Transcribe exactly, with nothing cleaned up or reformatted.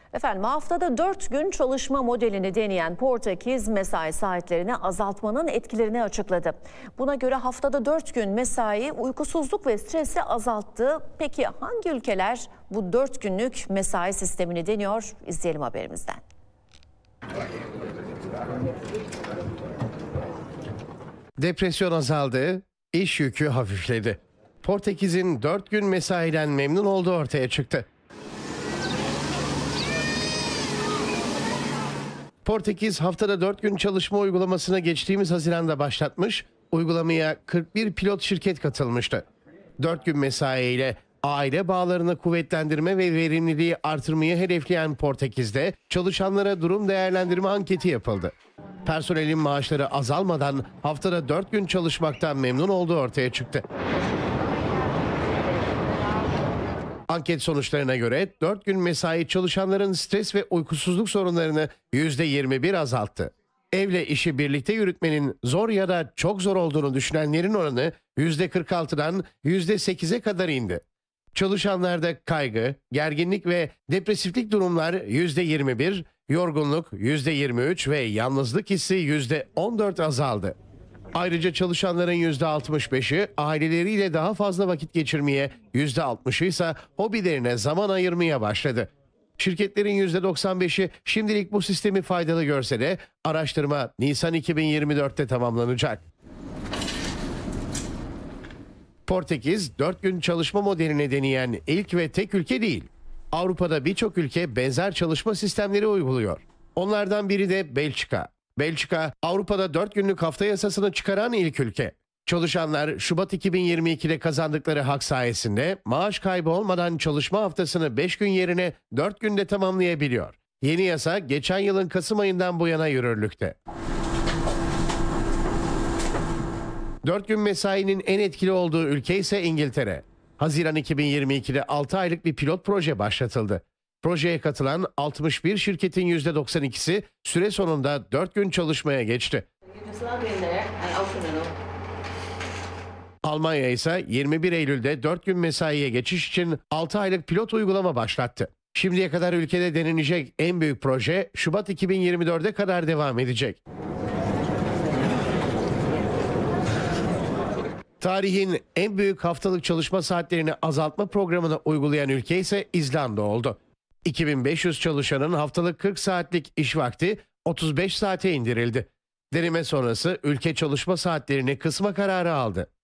Efendim haftada dört gün çalışma modelini deneyen Portekiz mesai saatlerini azaltmanın etkilerini açıkladı. Buna göre haftada dört gün mesai uykusuzluk ve stresi azalttı. Peki hangi ülkeler bu dört günlük mesai sistemini deniyor? İzleyelim haberimizden. Depresyon azaldı, iş yükü hafifledi. Portekiz'in dört gün mesaiden memnun olduğu ortaya çıktı. Portekiz haftada dört gün çalışma uygulamasını geçtiğimiz Haziran'da başlatmış, uygulamaya kırk bir pilot şirket katılmıştı. dört gün mesai ile aile bağlarını kuvvetlendirme ve verimliliği artırmayı hedefleyen Portekiz'de çalışanlara durum değerlendirme anketi yapıldı. Personelin maaşları azalmadan haftada dört gün çalışmaktan memnun olduğu ortaya çıktı. Anket sonuçlarına göre dört gün mesai çalışanların stres ve uykusuzluk sorunlarını yüzde yirmi bir azalttı. Evle işi birlikte yürütmenin zor ya da çok zor olduğunu düşünenlerin oranı yüzde kırk altıdan yüzde sekize kadar indi. Çalışanlarda kaygı, gerginlik ve depresiflik durumlar yüzde yirmi bir, yorgunluk yüzde yirmi üç ve yalnızlık hissi yüzde on dört azaldı. Ayrıca çalışanların yüzde altmış beşi aileleriyle daha fazla vakit geçirmeye, yüzde altmışı ise hobilerine zaman ayırmaya başladı. Şirketlerin yüzde doksan beşi şimdilik bu sistemi faydalı görse de araştırma Nisan iki bin yirmi dörtte tamamlanacak. Portekiz dört gün çalışma modelini deneyen ilk ve tek ülke değil. Avrupa'da birçok ülke benzer çalışma sistemleri uyguluyor. Onlardan biri de Belçika. Belçika, Avrupa'da dört günlük hafta yasasını çıkaran ilk ülke. Çalışanlar Şubat iki bin yirmi ikide kazandıkları hak sayesinde maaş kaybı olmadan çalışma haftasını beş gün yerine dört günde tamamlayabiliyor. Yeni yasa geçen yılın Kasım ayından bu yana yürürlükte. dört gün mesainin en etkili olduğu ülke ise İngiltere. Haziran iki bin yirmi ikide altı aylık bir pilot proje başlatıldı. Projeye katılan altmış bir şirketin yüzde doksan ikisi süre sonunda dört gün çalışmaya geçti. Almanya ise yirmi bir Eylül'de dört gün mesaiye geçiş için altı aylık pilot uygulama başlattı. Şimdiye kadar ülkede denenecek en büyük proje Şubat iki bin yirmi dörde kadar devam edecek. Tarihin en büyük haftalık çalışma saatlerini azaltma programını uygulayan ülke ise İzlanda oldu. iki bin beş yüz çalışanın haftalık kırk saatlik iş vakti otuz beş saate indirildi. Deneme sonrası ülke çalışma saatlerini kısma kararı aldı.